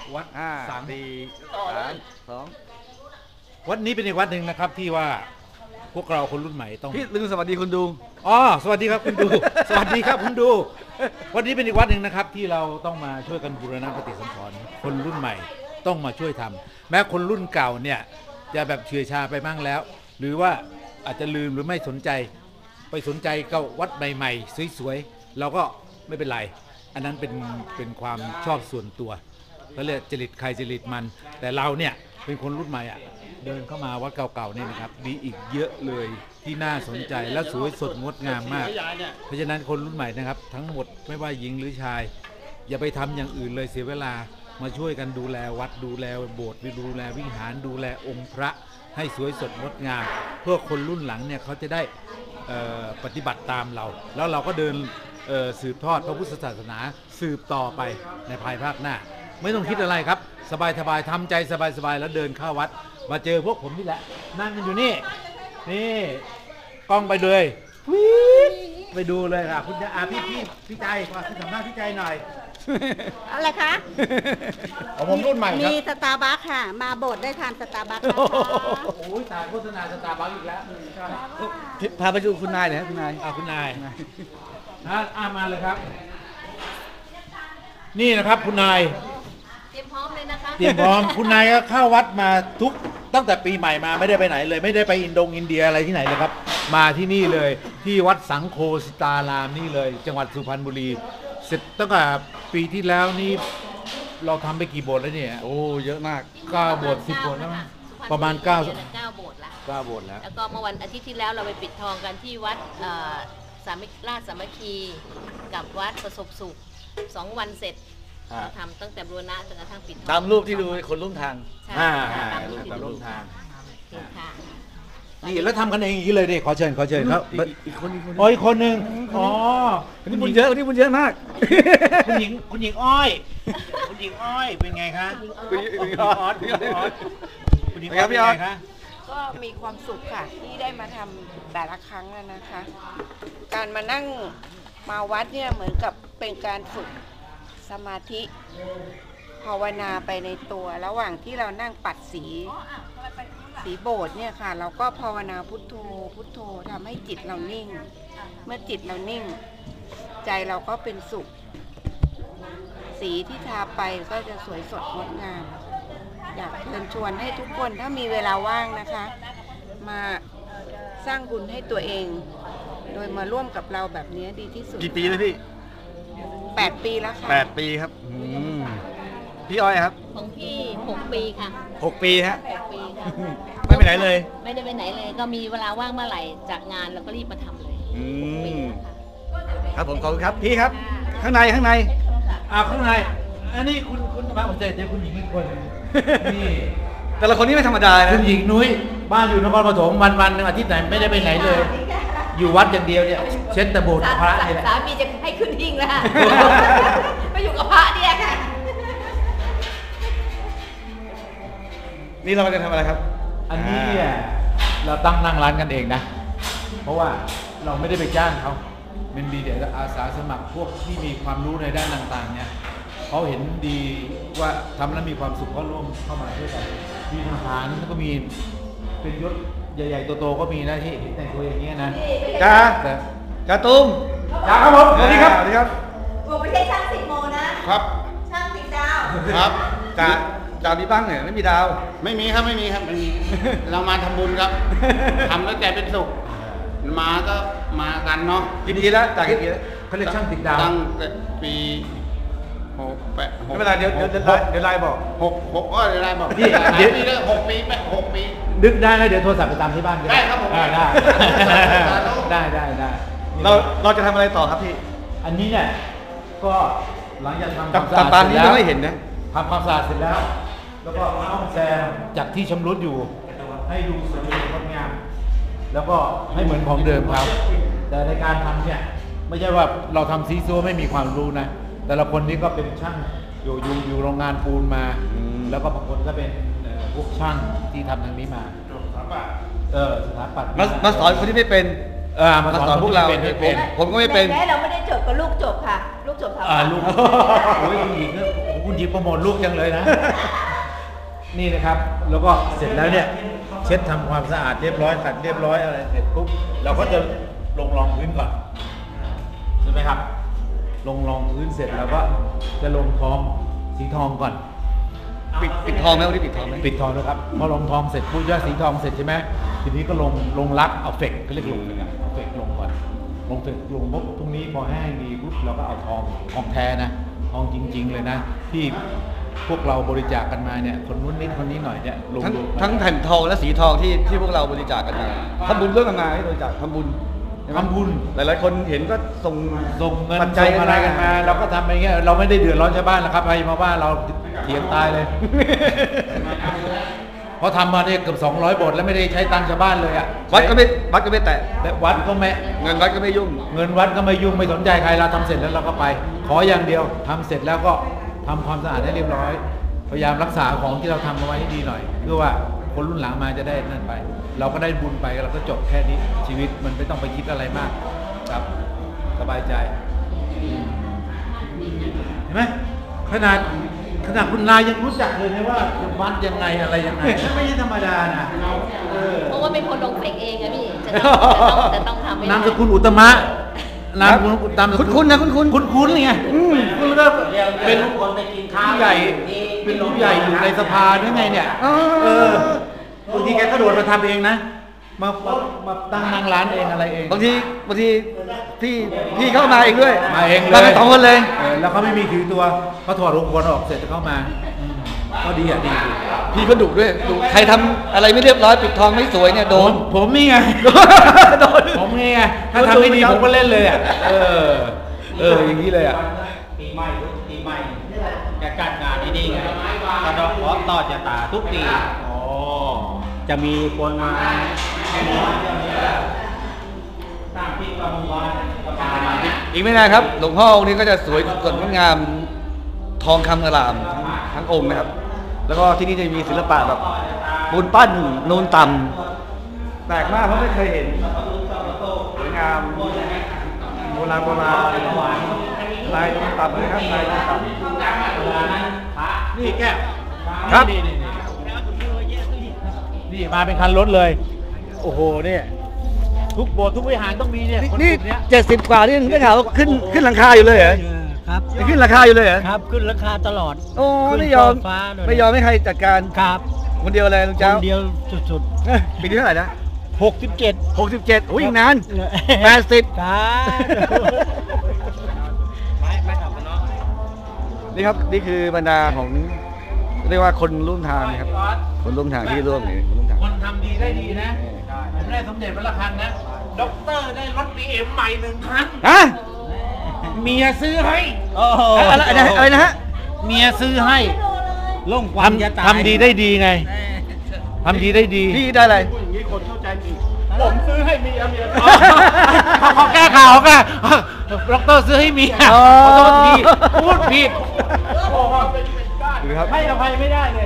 วัดสังวัดนี้เป็นอีกวัดหนึ่งนะครับที่ว่าพวกเราคนรุ่นใหม่ต้องพี่ลืมสวัสดีคุณดูอ๋อสวัสดีครับคุณดู สวัสดีครับคุณดูวันนี้เป็นอีกวัดหนึ่งนะครับที่เราต้องมาช่วยกันบูรณะปฏิสังขรณ์คนรุ่นใหม่ต้องมาช่วยทำแม้คนรุ่นเก่าเนี่ยจะแบบเฉื่อยชาไปบ้างแล้วหรือว่าอาจจะลืมหรือไม่สนใจไปสนใจกับวัดใหม่ๆสวยๆเราก็ไม่เป็นไรอันนั้นเป็นความชอบส่วนตัวเขาเรียกจริตใครจริตมันแต่เราเนี่ยเป็นคนรุ่นใหม่อ่ะเดินเข้ามาวัดเก่าๆนี่นะครับมีอีกเยอะเลยที่น่าสนใจและสวยสดงดงามมากเพราะฉะนั้นคนรุ่นใหม่นะครับทั้งหมดไม่ว่าหญิงหรือชายอย่าไปทำอย่างอื่นเลยเสียเวลามาช่วยกันดูแลวัดดูแลโบสถ์ดูแลวิหารดูแลองค์พระให้สวยสดงดงามเพื่อคนรุ่นหลังเนี่ยเขาจะได้ปฏิบัติตามเราแล้วเราก็เดินสืบทอดพระพุทธศาสนาสืบต่อไปในภายภาคหน้าไม่ต้องคิดอะไรครับสบายๆทำใจสบายๆแล้วเดินเข้าวัดมาเจอพวกผมนี่แหละนั่งกันอยู่นี่กล้องไปเลยไปดูเลยค่ะคุณพี่ใจขอสัมภาษณ์พี่ใจหน่อยอะไรคะผมรุ่นใหม่ครับมีสตาร์บัคค่ะมาโบสถ์ได้ทานสตาร์บัคนะคะโอ้ยตายโฆษณาสตาร์บัคอีกแล้วพาไปดูคุณนายหน่อยคุณนายคุณนายมาเลยครับนี่นะครับคุณนายเตรียมพร้อมเลยนะคะเตรียมพร้อมคุณนายก็เข้าวัดมาตั้งแต่ปีใหม่มาไม่ได้ไปไหนเลยไม่ได้ไปอินเดียอะไรที่ไหนเลยครับมาที่นี่เลยที่วัดสังโฆสิตารามนี่เลยจังหวัดสุพรรณบุรีเสร็จตั้งแต่ปีที่แล้วนี่เราทำไปกี่โบสถ์แล้วเนี่ยโอ้เยอะมาก 9 โบสถ์ 10 โบสถ์แล้วประมาณ9 โบสถ์ละ 9 โบสถ์แล้วแล้วก็เมื่อวันอาทิตย์ที่แล้วเราไปปิดทองกันที่วัดราชสามัคคีกับวัดประสบสุข2 วันเสร็จเราทำตั้งแต่บูรณะจนกระทั่งปิดทองตามรูปที่ดูคนร่วมทางตามรูปที่ร่วมทางนี่แล้วทำกันเองอย่างนี้เลยดิขอเชิญครับอีกคนอีกคนหนึ่งอ๋อคนนี้บุญเยอะมากคุณหญิงอ้อยเป็นไงคะคุณหญิงออสเป็นไงคะก็มีความสุขค่ะที่ได้มาทำแต่ละครั้งนะคะ การมานั่งมาวัดเนี่ยเหมือนกับเป็นการฝึกสมาธิภาวนาไปในตัวระหว่างที่เรานั่งปัดสีโบสถ์เนี่ยค่ะเราก็ภาวนาพุทโธทำให้จิตเรานิ่งเมื่อจิตเรานิ่งใจเราก็เป็นสุขสีที่ทาไปก็จะสวยสดงดงามอยากเชิญชวนให้ทุกคนถ้ามีเวลาว่างนะคะมาสร้างบุญให้ตัวเองโดยมาร่วมกับเราแบบนี้ดีที่สุดกี่ปีแล้วพี่ 8 ปีแล้วค่ะ 8 ปีครับพี่อ้อยครับของพี่6 ปีค่ะ 6 ปีฮะ 6 ปีค่ะไม่ไปไหนเลยไม่ได้ไปไหนเลยก็มีเวลาว่างเมื่อไหร่จากงานเราก็รีบมาทำเลยครับผมขอบคุณครับพี่ครับข้างในข้างในอันนี้คุณมาผมเจอคุณหญิงอีกคนนี่แต่ละคนนี้ไม่ธรรมดานะคุณหญิงนุ้ยบ้านอยู่นครปฐมวันหนึ่งอาทิตย์ไหนไม่ได้ไปไหนเลยอยู่วัดอย่างเดียวเนี่ยเช็ดแต่โบสถ์พระนี่แหละสามีจะให้ขึ้นหิ้งแล้วไปอยู่กับพระเนี่ยค่ะนี่เราจะทำอะไรครับอันนี้เนี่ยเราตั้งนั่งร้านกันเองนะเพราะว่าเราไม่ได้ไปจ้างเขาเป็นดีเดี๋ยวอาสาสมัครพวกที่มีความรู้ในด้านต่างๆเนี่ยเขาเห็นดีว่าทำแล้วมีความสุขเขาร่วมเข้ามาด้วยกันมีทหารแล้วก็มีเป็นยศใหญ่ๆโตๆก็มีนะที่แต่งตัวอย่างเงี้ยนะจ้าตุ้มจ้าครับผมสวัสดีครับผมไม่ใช่ช่าง10 โมนะครับช่าง10 ดาวครับดาวมีบ้างเนี่ยไม่มีดาวไม่มีครับเรามาทำบุญครับทำแล้วใจเป็นสุขมาก็มากันเนาะกี่ปีแล้วจากกี่ปีแล้วเขาเรียกช่าง10 ดาวตั้งแต่ปี68 ไม่เป็นไรเดี๋ยวไลน์บอก 6ก็ไลน์บอกเดี๋ยวนี้ก็6 ปี6 ปีนึกได้แล้วเดี๋ยวโทรศัพท์ไปตามที่บ้านได้ครับผมได้เราจะทำอะไรต่อครับพี่อันนี้เนี่ยก็หลังจากทำความสะอาดตามนี้ยังไม่เห็นนะทำความสะอาดเสร็จแล้วก็เอาแซมจากที่ชำรุดอยู่ให้ดูสวยงดงามแล้วก็ให้เหมือนของเดิมครับแต่ในการทำเนี่ยไม่ใช่ว่าเราทำซีซัวไม่มีความรู้นะแต่ละคนนี้ก็เป็นช่างอยู่โรงงานปูนมาแล้วก็บางคนก็เป็นพวกช่างที่ทำทางนี้มาสถาปัตย์มาสอนคนที่ไม่เป็นมาสอนพวกเราผมก็ไม่เป็นแม่เราไม่ได้จบกับลูกจบค่ะลูกจบทำลูกโอ้ยคุณหญิงคุณคุณหยิบโปรโมทลูกจังเลยนะ นี่นะครับ แล้วก็เสร็จแล้วเนี่ยเช็ดทำความสะอาดเรียบร้อยขัดเรียบร้อยอะไรเสร็จปุ๊บเราก็จะลงรองพื้นก่อนใช่ไหมครับลงรองพื้นเสร็จแล้วก็จะลงทองสีทองก่อนปิดทองไหมวันนี้ปิดทองไหมปิดทองนะครับพอลงทองเสร็จปุ๊บยอดสีทองเสร็จใช่ไหมทีนี้ก็ลงลักเอาเฟกก็เรียกลงเลยนะเอาเฟกลงก่อนลงเฟกลงปุ๊บตรงนี้พอแห้งดีปุ๊บเราก็เอาทองแท้นะทองจริง ๆเลยนะที่พวกเราบริจาคกันมาเนี่ยคนนู้นนิดคนนี้หน่อยเนี่ยลงทั้งแผ่นทองและสีทองที่พวกเราบริจาคกันมาทำบุญเรื่องมาให้บริจาคทำบุญทำบุญหลายๆคนเห็นก็ส่งเงินปัจจัยส่งอะไรกันมาเราก็ทำไปอย่างเงี้ยเราไม่ได้เดือดร้อนชาวบ้านนะครับใครมาว่าเราเถียงตายเลย เพราะทำมาเนี่ยเกือบ200 โบสถ์แล้วไม่ได้ใช้ตังค์ชาวบ้านเลยอ่ะวัดก็ไม่แตะแต่วัดก็ไม่เงินวัดก็ไม่ยุ่งเงินวัดก็ไม่ยุ่งไม่สนใจใครเราทำเสร็จแล้วเราก็ไป ขออย่างเดียวทำเสร็จแล้วก็ทำความสะอาดให้เรียบร้อย พยายามรักษาของที่เราทำเอาไว้ให้ดีหน่อยเพื่อว่าคนรุ่นหลังมาจะได้นั่นไป เราก็ได้บุญไปเราก็จบแค่นี้ชีวิตมันไม่ต้องไปคิดอะไรมากครับสบายใจเห็นไหมขนาดคุณนายยังรู้จักเลยนะว่าวัดยังไงอะไรยังไงไม่ใช่ธรรมดานะเพราะว่าเป็นคนลงเฟกเองอะพี่จะต้องทำให้ได้นามสกุลอุตมะนามสกุลตามสกุลคุ้นๆนะคุ้นๆไงคุณก็เป็นผู้ใหญ่เป็นผู้ใหญ่อยู่ในสภาด้วยไงเนี่ยบางทีแกก็โดดมาทำเองนะมาตั้งนางร้านเองอะไรเองบางทีพี่เข้ามาเองด้วยมาเองเลยมากัน2 คนเลยแล้วเขาไม่มีถือตัวเขาถอดอุปกรณ์ออกเสร็จเข้ามาก็ดีอ่ะดีพี่ก็ดุด้วยดุใครทำอะไรไม่เรียบร้อยปิดทองไม่สวยเนี่ยโดนผมนี่ไงโดนผมนี่ไงถ้าทำไม่ดีผมก็เล่นเลยอ่ะอย่างนี้เลยอ่ะปีใหม่แกการงานดีๆไงกระดอกขอต่อจะตาทุกปีจะมีคนมาสร้างที่กำวันอีกไม่นานครับ หลวงพ่อองค์นี้ก็จะสวยสดงดงามทองคำอลามทั้งองค์นะครับ แล้วก็ที่นี่จะมีศิลปะแบบปูนปั้นนูนต่ำแปลกมากเพราะไม่เคยเห็นสวยงามโบราณลายนูนต่ำนะครับลายนูนต่ำนี่แก้วครับนี่มาเป็นคันรถเลย โอ้โหเนี่ยทุกโบสถ์ทุกวิหารต้องมีเนี่ยคนนี่กลุ่มเนี้ย 70 กว่านี่ได้ข่าวว่าขึ้นหลังคาอยู่เลยเหรอครับยังขึ้นราคาอยู่เลยเหรอครับขึ้นราคาตลอดโอ้ขึ้นไม่ยอมฟ้าเลยไม่ยอมให้ใครจัดการครับคนเดียวเลยลุงคเจ้านเดียวสุดปีนี้เท่าไหร่นะๆ67 67โอ้ยอีกนาน80 ครับนี่ครับนี่คือบรรดาของเรียกว่าคนร่วมทางนะครับคนร่วมทางที่ร่วมนี่คนร่วมทางคนทำดีได้ดีนะผมได้สมเด็จพระระฆังนะด็อกเตอร์ได้รถ BM ใหม่1 คันฮะเมียซื้อให้โอ้โหอะไรนะฮะเมียซื้อให้ลงความจะตายทำดีได้ดีไงทำดีได้ดีพี่ได้อะไรผมซื้อให้เมียเขาแก้ข่าวกันด็อกเตอร์ซื้อให้เมียขอโทษทีพูดผิดดูครับให้อภัยไม่ได้เลย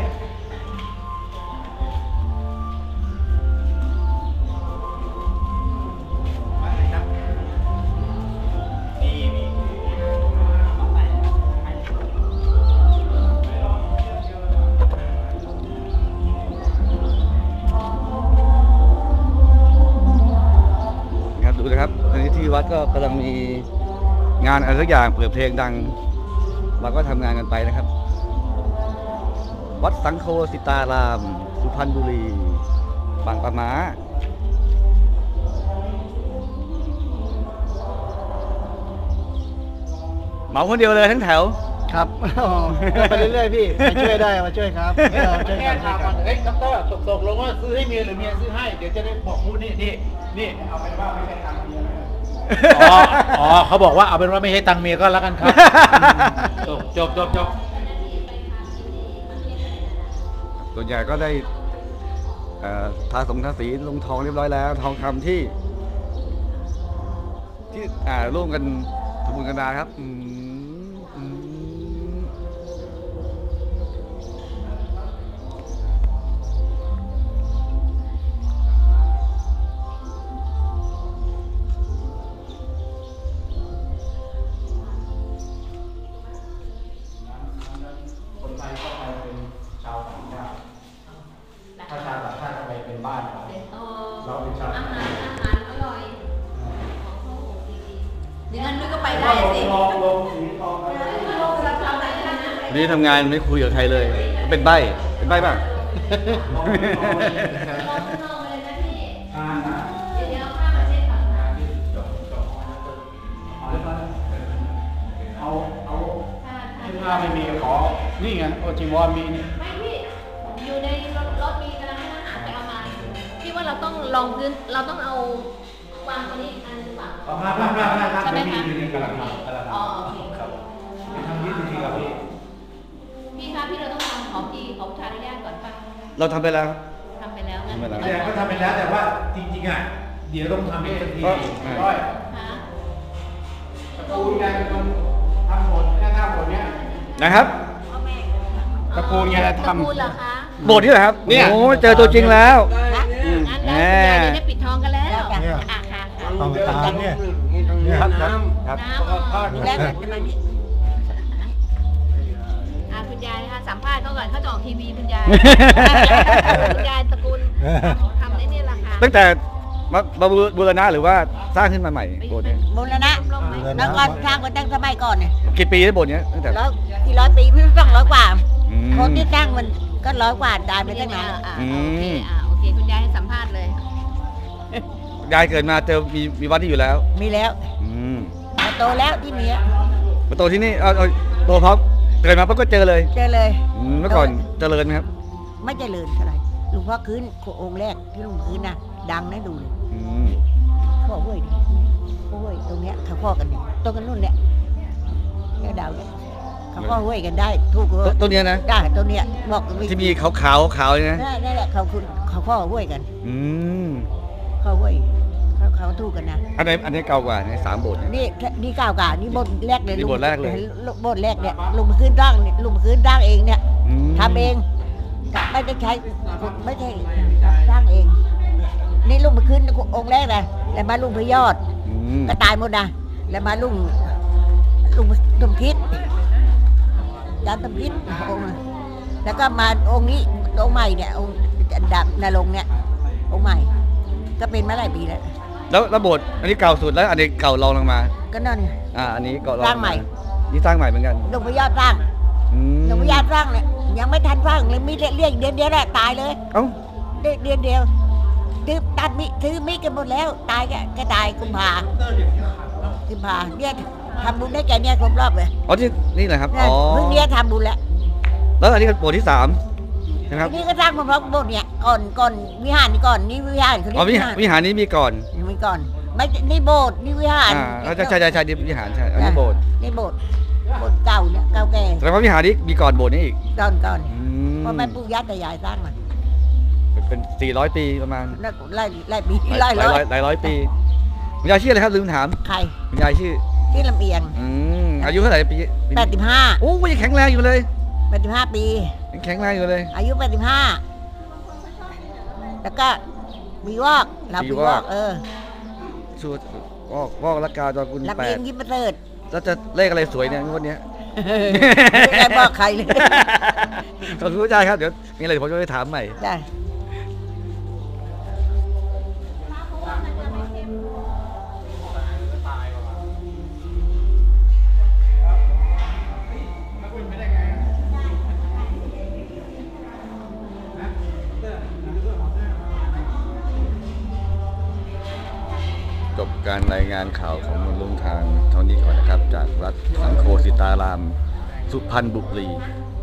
ครับดูนะครับตอนนี้ที่วัดก็กำลังมีงานอะไรสักอย่างเปิดเพลงดัง เราก็ทำงานกันไปนะครับ วัดสังโฆสิตาราม สุพรรณบุรีบางปะมาเหมาคนเดียวเลยทั้งแถวครับไปเรื่อยๆพี่มาช่วยได้มาช่วยครับช่วยแก้กันช่ข่าววยกัก่อน นเฮ้ยด็อกเตอร์ตกลงว่าซื้อให้เมียหรือเมียซื้อให้เดี๋ยวจะได้บอกพูดนี่เอาเป็นว่าไม่ใช่ตังเมียอ๋อเขาบอกว่าเอาเป็นว่าไม่ใช่ตังเมียก็แล้วกันครับจบส่วนใหญ่ก็ได้ทาสีลงทองเรียบร้อยแล้ว ทองคำที่ร่วมกันทำบุญกันมาครับวันนี้ทำงานไม่คุยกับใครเลย เป็นใบ้ป่ะถ้าไม่มีขอ นี่ไงโอจิวอนมีนี่ไม่พี่อยู่ในรถมีกำลังให้ทหารไปเอามาพี่ว่าเราต้องลองพื้นเราต้องเอาวางตัวนี้อันหรือเปล่าใช่ไหมคะอ๋อโอเคครับทำนี้จริงๆครับพี่คะพี่เราต้องทำขอผู้ชายอนุญาตก่อนป่ะเราทำไปแล้วทำไปแล้วงั้นทำไปแล้วแต่ก็ทำไปแล้วแต่ว่าจริงๆอ่ะเดี๋ยวต้องทำอีกสักทีร้อยฮะตระกูลแกเป็นคนทำหมดแค่ทำหมดเนี้ยนะครับตระกูลแกตระทำกูลเหรอคะโบสถ์นี่เหรอครับเนี่ยโอ้เจอตัวจริงแล้วงั้นได้คุณยายได้ปิดทองกันแล้วค่ะค่ะต้องตามเนี่ยครับครับน้ำแล้วมันจะมานี่คุณยายนะคะสัมภาษณ์เขาก่อนเขาจะออกทีวีคุณยายคุณยายตระกูลทำได้เนี่ยราคาตั้งแต่มาบูรณะหรือว่าสร้างขึ้นมาใหม่โบสถ์เนี่ยมูลนะแล้วก็สร้างมาตั้งสมัยก่อนเนี่ยกี่ปีแล้วโบสถ์เนี้ยตั้งแต่แล้วกี่ร้อยปีพี่ต้อง100 กว่าอืมคนที่สร้างมันก็100 กว่าตายไปตั้งนานโอเคคุณยายให้สัมภาษณ์เลยยายเกิดมาเจอมีวัดที่อยู่แล้วมีแล้วอืมมาโตแล้วที่นี้มาโตที่นี่เอาโตพร้อมเกิดมาปั๊บก็เจอเลยเจอเลยเมื่อก่อนเจริญไหมครับไม่เจริญเท่าไหร่หลวงพ่อคืนองค์แรกที่หลวงคืนนะดังนะดูเลยอืมพ่อห้วยดิพ่อห้วยตรงเนี้ยเขาพ่อกันเนี่ยตรงกันนู่นเนี่ยเนี่ยดาวเนี่ยเขาพ่อห้วยกันได้ถูกต้นเนี้ยนะได้ตัวเนี้ยบอกที่มีขาวๆเนี่ยนะนั่นแหละเขาพ่อห้วยกันอืมพ่อห้วยเขาถูกกันนะอันไหนเก่ากว่าในสามโบสถ์เนี่ยนี่ก้าวกานี่บทแรกเลยนี่บทแรกเลยบทแรกเนี่ยลุงมาขึ้นร่างเนี่ยลุงมาขึ้นร่างเองเนี่ยอืมทำเองไม่ได้ใช้ไม่ใช่สร้างเอง นี่ลุงมาขึ้นองค์แรกนะแล้วมาลุงพยอดอืมก็ตายหมดนะแล้วมาลุงสมคิดยานสมคิดองค์แล้วก็มาองค์นี้องค์ใหม่เนี่ยองค์ดับนรงค์เนี่ยองค์ใหม่ ก็เป็นมาหลายปีแล้วแล้วโบสถ์อันนี้เก่าสุดแล้วอันนี้เก่ารองลงมาก็นั่นไงอันนี้เก่ารองลสร้างใหม่นี่สร้างใหม่เหมือนกันลุงพยอดสร้างอืมลุงพยอดสร้างเนี่ยยังไม่ทันสร้างเลยมีเรียกเดือนเดียวแหละตายเลยเอ้าเดือนเดียวซื้อตัดมิซื้อมิกันหมดแล้ว ตายก็ตายกุมภาเนี่ยทำบุญได้แก่เนี่ยครบรอบเลยอ๋อที่นี่แหละครับเนี่ยอ๋อเพิ่งเนี่ยทำบุญแล้วแล้วอันนี้ก็โบสถ์ที่3นะครับทีนี้ก็สร้างพร้อมๆโบสถ์เนี่ยก่อนวิหารนี่ก่อนนี่วิหารเขาเรียอ๋อก วิหารนี้มีก่อนมีก่อนไม่นี่โบสถ์นี่วิหารใช่นี่วิหารใช่อันนี้โบสถ์นี่โบสถ์เก่าเนี่ยเก่าแก่แต่ว่าวิหารนี้มีก่อนโบสถ์นี้อีกก่อนอืมเพราะแม่ปู่ย่าตายายสร้างมันเป็น400 ปีประมาณไล่ปีไล่หลายร้อยปีคุณยายชื่ออะไรครับลืมถามใครคุณยายชื่อที่ลำเอียงอายุเท่าไหร่ปี 85 โอ้ยยังแข็งแรงอยู่เลย 85 ปียังแข็งแรงอยู่เลยอายุ 85 แล้วก็มีวอกเรามีวอกชูวอกละกาจอกุลลำเอียงยิ้มประเสริฐแล้วจะเลขอะไรสวยเนี่ยงวดเนี้ยไม่ได้บอกใครเลยขอบคุณอาจารย์ครับเดี๋ยวมีอะไรผมจะไปถามใหม่ได้จบการรายงานข่าวของมนลุงทางเท่านี้ก่อนนะครับ จากวัดสังโฆสิตาราม สุพรรณบุรี